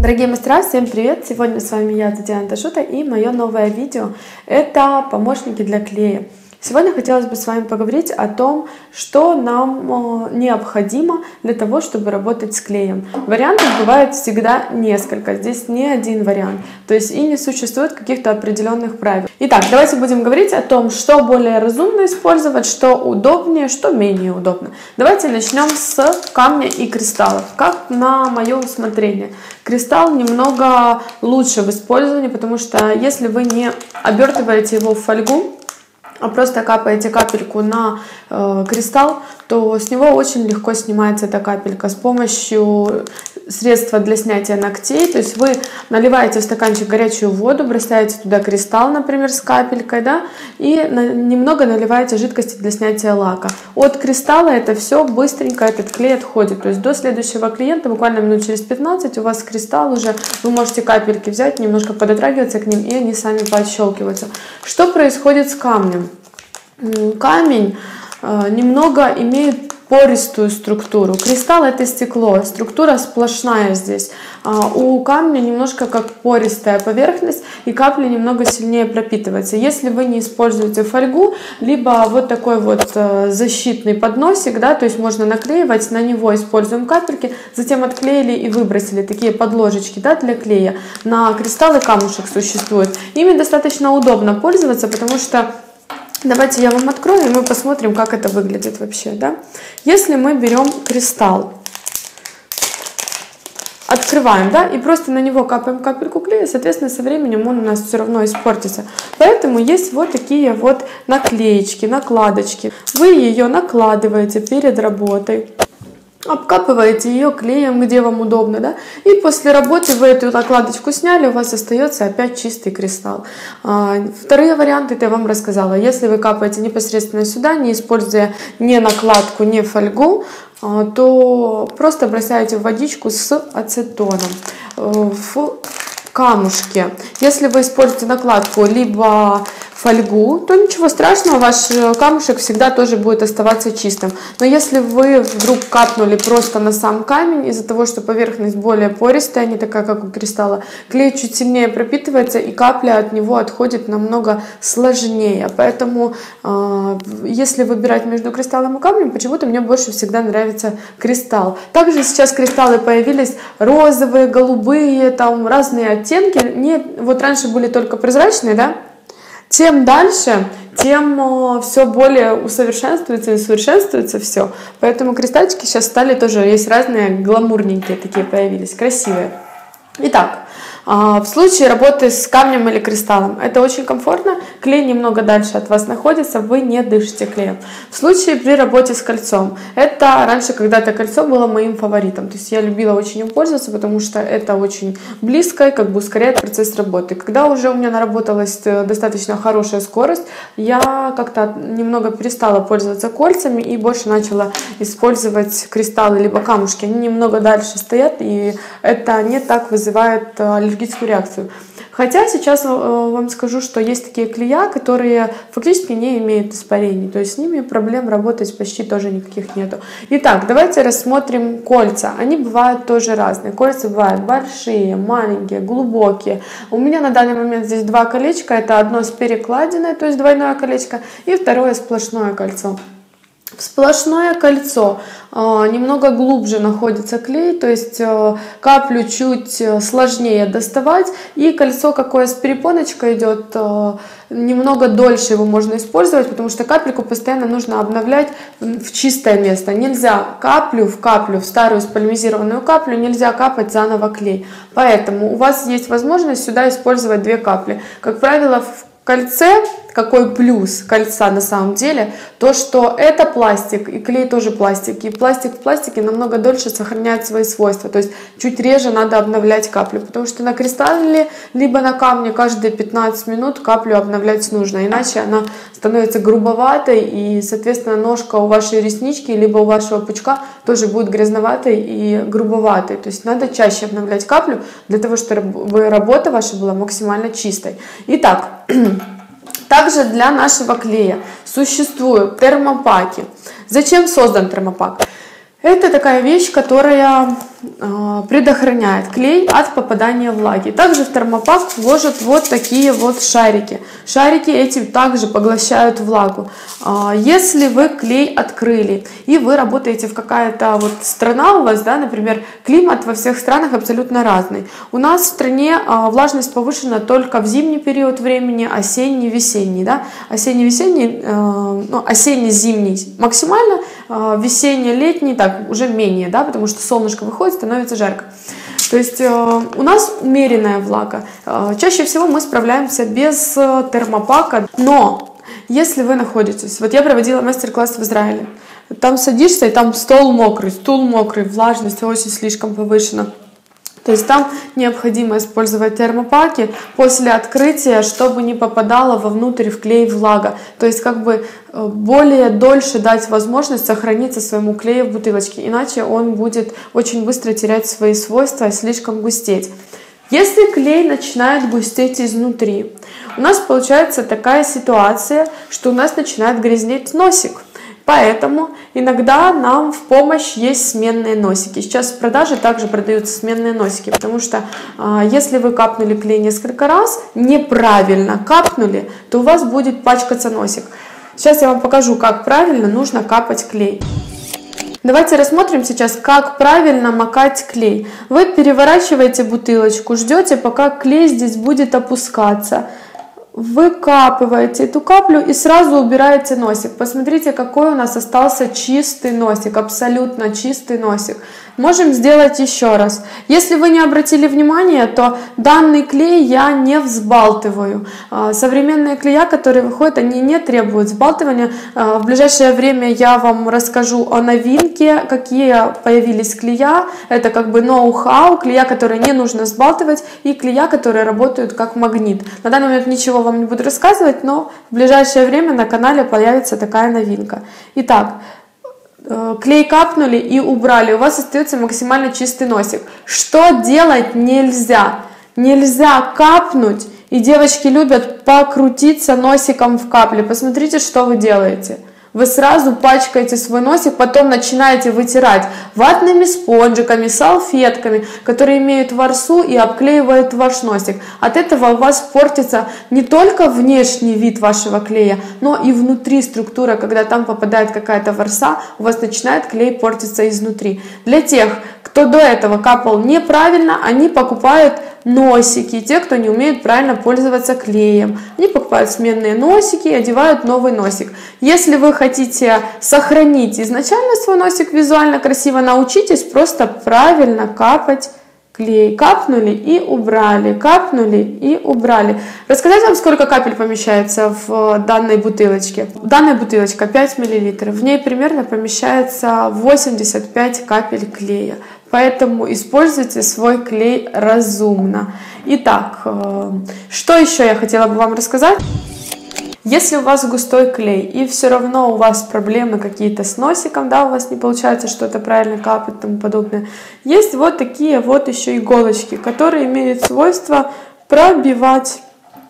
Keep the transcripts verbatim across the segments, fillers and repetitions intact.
Дорогие мастера, всем привет! Сегодня с вами я, Татьяна Ташута, и мое новое видео – это помощники для клея. Сегодня хотелось бы с вами поговорить о том, что нам необходимо для того, чтобы работать с клеем. Вариантов бывает всегда несколько, здесь не один вариант, то есть и не существует каких-то определенных правил. Итак, давайте будем говорить о том, что более разумно использовать, что удобнее, что менее удобно. Давайте начнем с камня и кристаллов, как на мое усмотрение. Кристалл немного лучше в использовании, потому что если вы не обертываете его в фольгу, а просто капаете капельку на э, кристалл, то с него очень легко снимается эта капелька с помощью средства для снятия ногтей. То есть вы наливаете в стаканчик горячую воду, бросаете туда кристалл, например, с капелькой, да, и на, немного наливаете жидкости для снятия лака. От кристалла это все быстренько, этот клей отходит. То есть до следующего клиента, буквально минут через пятнадцать, у вас кристалл уже, вы можете капельки взять, немножко подотрагиваться к ним, и они сами поотщелкиваются. Что происходит с камнем? Камень э, немного имеет пористую структуру. Кристалл — это стекло, структура сплошная здесь. А у камня немножко как пористая поверхность, и капля немного сильнее пропитывается. Если вы не используете фольгу, либо вот такой вот э, защитный подносик, да, то есть можно наклеивать, на него используем капельки, затем отклеили и выбросили, такие подложечки, да, для клея. На кристаллы камушек существует. Ими достаточно удобно пользоваться, потому что давайте я вам открою, и мы посмотрим, как это выглядит вообще, да? Если мы берем кристалл, открываем, да, и просто на него капаем капельку клея, соответственно, со временем он у нас все равно испортится. Поэтому есть вот такие вот наклеечки, накладочки. Вы ее накладываете перед работой, обкапываете ее клеем, где вам удобно, да, и после работы вы эту накладочку сняли, у вас остается опять чистый кристалл. Вторые варианты это я вам рассказала. Если вы капаете непосредственно сюда, не используя ни накладку, ни фольгу, то просто бросаете в водичку с ацетоном в камушке. Если вы используете накладку либо фольгу, то ничего страшного, ваш камушек всегда тоже будет оставаться чистым. Но если вы вдруг капнули просто на сам камень, из-за того, что поверхность более пористая, не такая, как у кристалла, клей чуть сильнее пропитывается, и капля от него отходит намного сложнее. Поэтому, э, если выбирать между кристаллом и камнем, почему-то мне больше всегда нравится кристалл. Также сейчас кристаллы появились розовые, голубые, там разные оттенки. Не, вот раньше были только прозрачные, да? Тем дальше, тем э, все более усовершенствуется и усовершенствуется все. Поэтому кристальчики сейчас стали тоже, есть разные гламурненькие такие появились, красивые. Итак, э, в случае работы с камнем или кристаллом это очень комфортно, клей немного дальше от вас находится, вы не дышите клеем. В случае при работе с кольцом, это раньше когда-то кольцо было моим фаворитом, то есть я любила очень им пользоваться, потому что это очень близко и как бы ускоряет процесс работы. Когда уже у меня наработалась достаточно хорошая скорость, я как-то немного перестала пользоваться кольцами и больше начала использовать кристаллы либо камушки. Они немного дальше стоят, и это не так вызывает аллергическую реакцию. Хотя сейчас вам скажу, что есть такие клея, которые фактически не имеют испарений, то есть с ними проблем работать почти тоже никаких нету. Итак, давайте рассмотрим кольца. Они бывают тоже разные. Кольца бывают большие, маленькие, глубокие. У меня на данный момент здесь два колечка. Это одно с перекладиной, то есть двойное колечко, и второе сплошное кольцо. В сплошное кольцо э, немного глубже находится клей, то есть э, каплю чуть сложнее доставать, и кольцо какое с перепоночкой идет, э, немного дольше его можно использовать, потому что капельку постоянно нужно обновлять в чистое место. Нельзя каплю в каплю, в старую спальмизированную каплю нельзя капать заново клей. Поэтому у вас есть возможность сюда использовать две капли. Как правило, в кольце, какой плюс кольца на самом деле, то что это пластик, и клей тоже пластик, и пластик в пластике намного дольше сохраняет свои свойства, то есть чуть реже надо обновлять каплю, потому что на кристалле либо на камне каждые пятнадцать минут каплю обновлять нужно, иначе она становится грубоватой, и соответственно ножка у вашей реснички либо у вашего пучка тоже будет грязноватой и грубоватой, то есть надо чаще обновлять каплю для того, чтобы работа ваша была максимально чистой. Итак, также для нашего клея существуют термопаки. Зачем создан термопак? Это такая вещь, которая э, предохраняет клей от попадания влаги. Также в термопак вложат вот такие вот шарики. Шарики эти также поглощают влагу. Э, если вы клей открыли и вы работаете в какая-то вот страна у вас, да, например, климат во всех странах абсолютно разный. У нас в стране э, влажность повышена только в зимний период времени, осенний, весенний. Да? Осенний-весенний, э, ну, осенний-зимний максимально, э, весенний-летний так уже менее, да, потому что солнышко выходит, становится жарко. То есть э, у нас умеренная влага. Э, чаще всего мы справляемся без э, термопака, но если вы находитесь, вот я проводила мастер-класс в Израиле, там садишься, и там стол мокрый, стул мокрый, влажность очень слишком повышена. То есть там необходимо использовать термопаки после открытия, чтобы не попадала вовнутрь в клей влага. То есть как бы более дольше дать возможность сохраниться своему клею в бутылочке, иначе он будет очень быстро терять свои свойства и слишком густеть. Если клей начинает густеть изнутри, у нас получается такая ситуация, что у нас начинает грязнеть носик. Поэтому иногда нам в помощь есть сменные носики. Сейчас в продаже также продаются сменные носики, потому что э, если вы капнули клей несколько раз, неправильно капнули, то у вас будет пачкаться носик. Сейчас я вам покажу, как правильно нужно капать клей. Давайте рассмотрим сейчас, как правильно макать клей. Вы переворачиваете бутылочку, ждете, пока клей здесь будет опускаться. Выкапываете эту каплю и сразу убираете носик. Посмотрите, какой у нас остался чистый носик, абсолютно чистый носик. Можем сделать еще раз. Если вы не обратили внимания, то данный клей я не взбалтываю. Современные клея, которые выходят, они не требуют взбалтывания. В ближайшее время я вам расскажу о новинке, какие появились клея. Это как бы ноу-хау, клея, которые не нужно взбалтывать, и клея, которые работают как магнит. На данный момент ничего вам не буду рассказывать, но в ближайшее время на канале появится такая новинка. Итак, клей капнули и убрали, у вас остается максимально чистый носик. Что делать нельзя? Нельзя капнуть, и девочки любят покрутиться носиком в капле. Посмотрите, что вы делаете. Вы сразу пачкаете свой носик, потом начинаете вытирать ватными спонжиками, салфетками, которые имеют ворсу и обклеивают ваш носик. От этого у вас портится не только внешний вид вашего клея, но и внутри структура. Когда там попадает какая-то ворса, у вас начинает клей портиться изнутри. Для тех, кто до этого капал неправильно, они покупают носики. Те, кто не умеет правильно пользоваться клеем, они покупают сменные носики и одевают новый носик. Если вы хотите сохранить изначально свой носик визуально красиво, научитесь просто правильно капать клей. Капнули и убрали, капнули и убрали. Рассказать вам, сколько капель помещается в данной бутылочке. Данная бутылочка пять миллилитров, в ней примерно помещается восемьдесят пять капель клея. Поэтому используйте свой клей разумно. Итак, что еще я хотела бы вам рассказать? Если у вас густой клей и все равно у вас проблемы какие-то с носиком, да, у вас не получается что-то правильно капать и тому подобное, есть вот такие вот еще иголочки, которые имеют свойство пробивать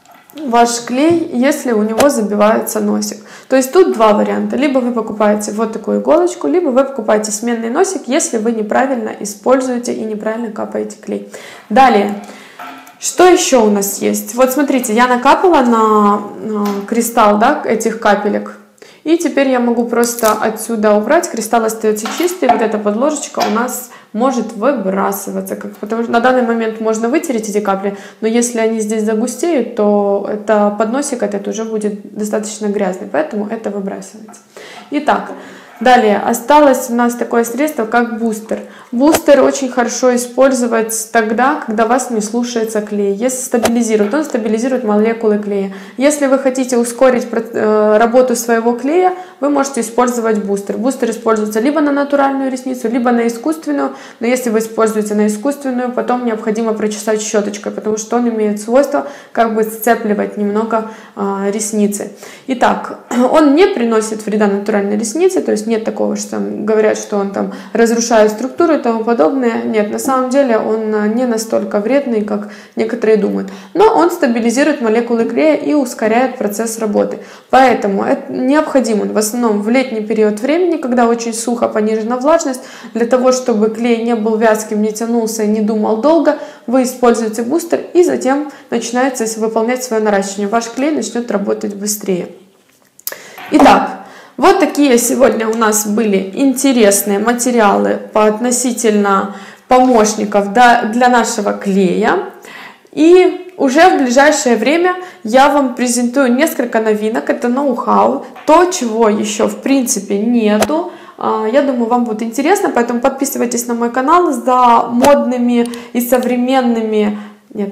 ваш клей, если у него забивается носик. То есть тут два варианта. Либо вы покупаете вот такую иголочку, либо вы покупаете сменный носик, если вы неправильно используете и неправильно капаете клей. Далее. Что еще у нас есть? Вот смотрите, я накапала на, на кристалл, да, этих капелек. И теперь я могу просто отсюда убрать. Кристалл остается чистый. Вот эта подложечка у нас может выбрасываться. Как, потому что на данный момент можно вытереть эти капли, но если они здесь загустеют, то это подносик этот уже будет достаточно грязный. Поэтому это выбрасывается. Итак, далее осталось у нас такое средство, как бустер. Бустер очень хорошо использовать тогда, когда вас не слушается клей. Если стабилизирует, он стабилизирует молекулы клея. Если вы хотите ускорить работу своего клея, вы можете использовать бустер. Бустер используется либо на натуральную ресницу, либо на искусственную. Но если вы используете на искусственную, потом необходимо прочесать щеточкой, потому что он имеет свойство как бы сцепливать немного э, ресницы. Итак, он не приносит вреда натуральной реснице, то есть есть нет такого, что там говорят, что он там разрушает структуру и тому подобное. Нет, на самом деле он не настолько вредный, как некоторые думают. Но он стабилизирует молекулы клея и ускоряет процесс работы. Поэтому это необходим он в основном в летний период времени, когда очень сухо, понижена влажность. Для того, чтобы клей не был вязким, не тянулся и не думал долго, вы используете бустер и затем начинаете выполнять свое наращивание. Ваш клей начнет работать быстрее. Итак, вот такие сегодня у нас были интересные материалы по относительно помощников для нашего клея. И уже в ближайшее время я вам презентую несколько новинок. Это ноу-хау, то, чего еще в принципе нету. Я думаю, вам будет интересно, поэтому подписывайтесь на мой канал за модными и современными... Нет.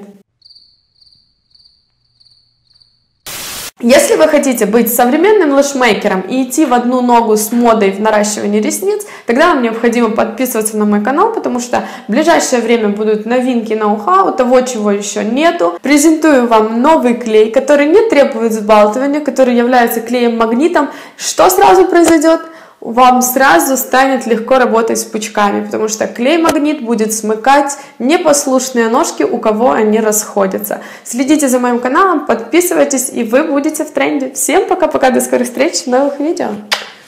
Если вы хотите быть современным лэшмейкером и идти в одну ногу с модой в наращивании ресниц, тогда вам необходимо подписываться на мой канал, потому что в ближайшее время будут новинки, ноу-хау, того, чего еще нету. Презентую вам новый клей, который не требует взбалтывания, который является клеем-магнитом. Что сразу произойдет? Вам сразу станет легко работать с пучками, потому что клей-магнит будет смыкать непослушные ножки, у кого они расходятся. Следите за моим каналом, подписывайтесь, и вы будете в тренде. Всем пока-пока, до скорых встреч в новых видео.